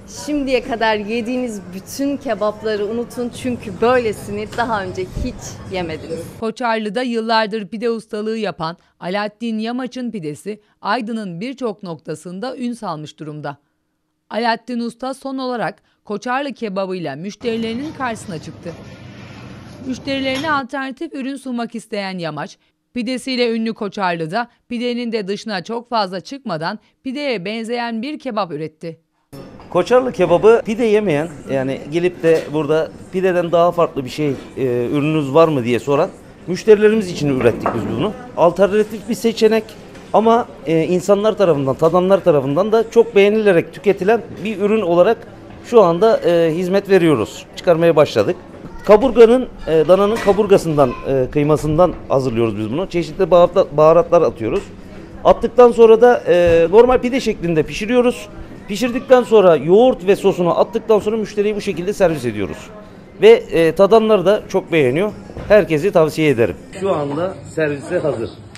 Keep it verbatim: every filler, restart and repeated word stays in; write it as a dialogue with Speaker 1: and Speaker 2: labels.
Speaker 1: Şimdiye kadar yediğiniz bütün kebapları unutun çünkü böylesini daha önce hiç yemediniz.
Speaker 2: Koçarlı'da yıllardır pide ustalığı yapan Alaaddin Yamaç'ın pidesi Aydın'ın birçok noktasında ün salmış durumda. Alaaddin Usta son olarak Koçarlı kebabıyla müşterilerinin karşısına çıktı. Müşterilerine alternatif ürün sunmak isteyen Yamaç, pidesiyle ünlü Koçarlı'da pidenin de dışına çok fazla çıkmadan pideye benzeyen bir kebap üretti.
Speaker 3: Koçarlı kebabı pide yemeyen, yani gelip de burada pideden daha farklı bir şey e, ürününüz var mı diye soran müşterilerimiz için ürettik biz bunu. Alternatif bir seçenek ama e, insanlar tarafından, tadanlar tarafından da çok beğenilerek tüketilen bir ürün olarak şu anda e, hizmet veriyoruz. Çıkarmaya başladık. Kaburganın, e, dananın kaburgasından, e, kıymasından hazırlıyoruz biz bunu. Çeşitli baharatlar, baharatlar atıyoruz. Attıktan sonra da e, normal pide şeklinde pişiriyoruz. Pişirdikten sonra yoğurt ve sosunu attıktan sonra müşteriye bu şekilde servis ediyoruz. Ve e, tadanlar da çok beğeniyor. Herkese tavsiye ederim. Şu anda servise hazır.